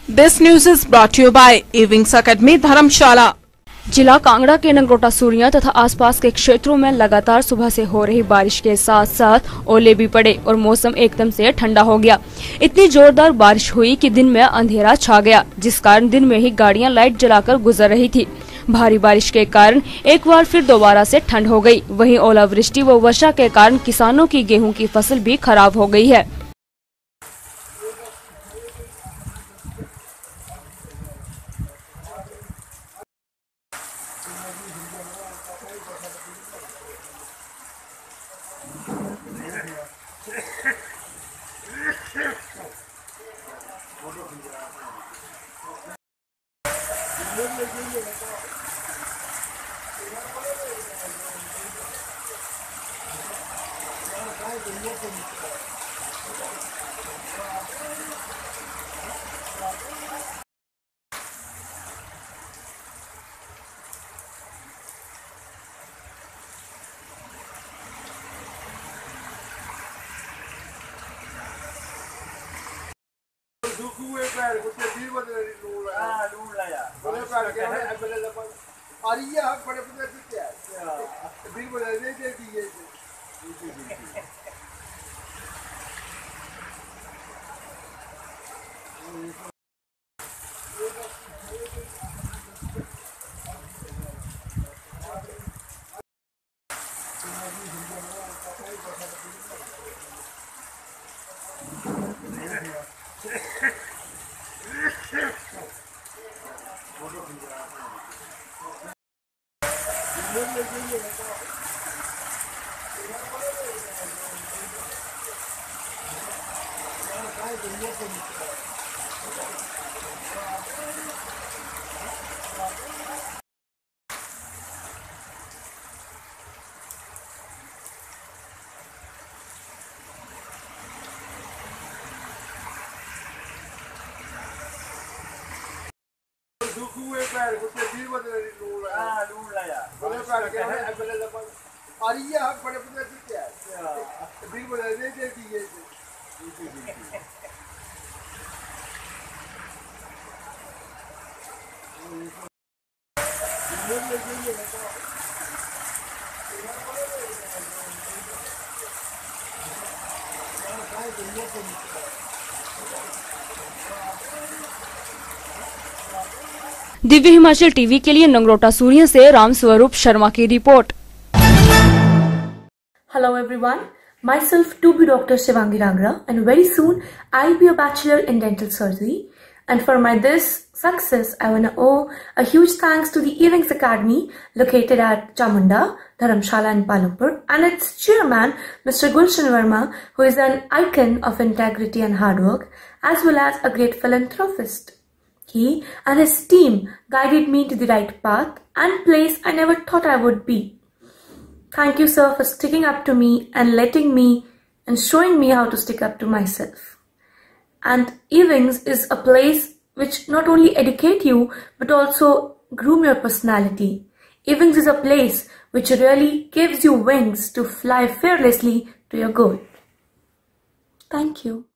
This news is brought to you by Ewings Academy, धर्मशाला। जिला कांगड़ा के नगरोटा सूरिया तथा आसपास के क्षेत्रों में लगातार सुबह से हो रही बारिश के साथ साथ ओले भी पड़े और मौसम एकदम से ठंडा हो गया। इतनी जोरदार बारिश हुई कि दिन में अंधेरा छा गया, जिस कारण दिन में ही गाड़ियां लाइट जलाकर गुजर रही थी। भारी बारिश के कारण एक बार फिर दोबारा से ठंड हो गई। वहीं ओलावृष्टि व वर्षा के कारण किसानों की गेहूं की फसल भी खराब हो गई है। दिव्य हिमाचल टीवी के लिए नगरोटा सूरिया से राम स्वरूप शर्मा की report. Hello everyone, myself to be Dr. Shivangi Rangra and very soon I'll be a bachelor in dental surgery, and for my this success I want to owe a huge thanks to the Ewings Academy located at Chamunda, Dharamshala and Palumpur, and its chairman Mr. Gulshan Verma, who is an icon of integrity and hard work as well as a great philanthropist. He and his team guided me to the right path and place I never thought I would be. Thank you, sir, for sticking up to me and letting me and showing me how to stick up to myself. And Ewings is a place which not only educate you but also groom your personality. Ewings is a place which really gives you wings to fly fearlessly to your goal. Thank you.